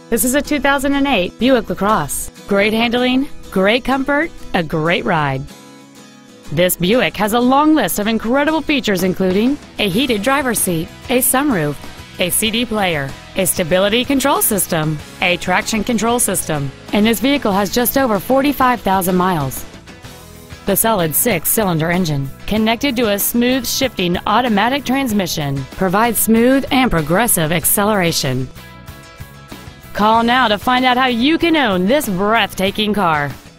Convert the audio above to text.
This is a 2008 Buick LaCrosse. Great handling, great comfort, a great ride. This Buick has a long list of incredible features including a heated driver's seat, a sunroof, a CD player, a stability control system, a traction control system, and this vehicle has just over 45,000 miles. The solid 6-cylinder engine, connected to a smooth shifting automatic transmission, provides smooth and progressive acceleration. Call now to find out how you can own this breathtaking car.